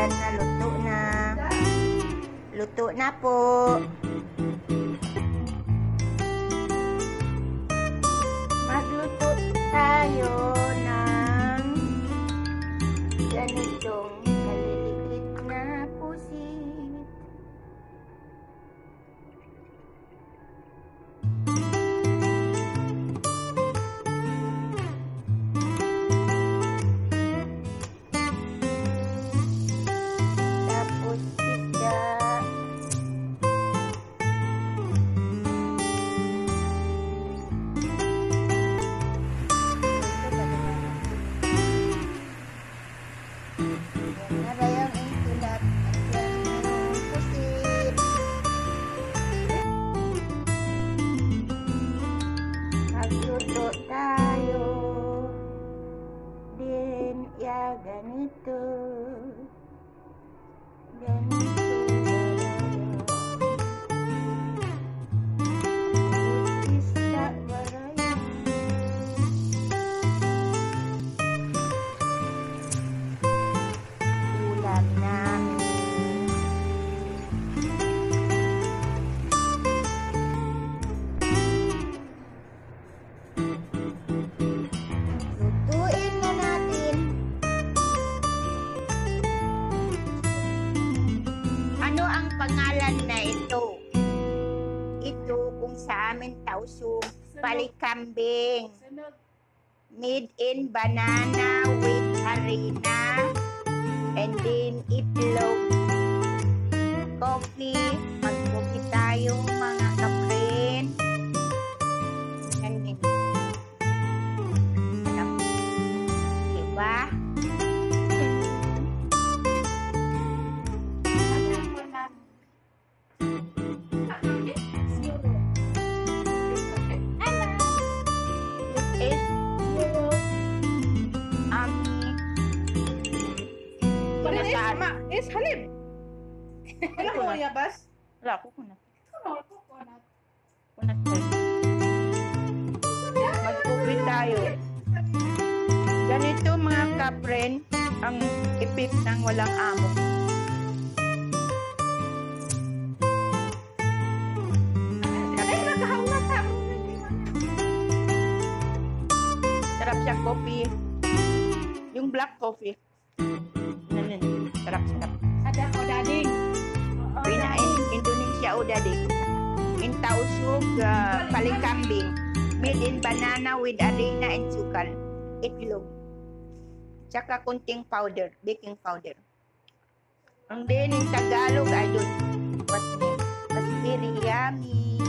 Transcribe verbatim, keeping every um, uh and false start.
Ayan na, luto na. Luto na po. Magluto tayo ng ganitong kaliliit na pusit. Tapos isda. Yan na ba yung insulat? At yan yung pusit. Magluto tayo din ya ganito. Ganito baraya. Isda baraya. Ulam namin. Lutuin na natin. Ano ang pangalan na ito? Ito kung sa amin tauso palikambing. Made in banana with harina and then itlog. Coffee. Mag-coffee tayo mga kapren. Yan din. Diba? This is Ami. What is Kinasal. ma? Is halib. Wala ko ya bas. Wala ko kunat. Ano to konat? Kunat ko. Mag-coffee tayo. Ganito mga kapren ang ipip ng walang amo. Ay nagahawat ta. Sarap siya coffee. Yung black coffee. Yan yun. Sarap, sarap. Ada ko dading. Pinain Indonesia o dadig. In tausug uh, palikambing. Made in banana with harina and sukal. Itlog. Tsaka kunting powder. Baking powder. And then in Tagalog, I don't. What name? Mas very yummy.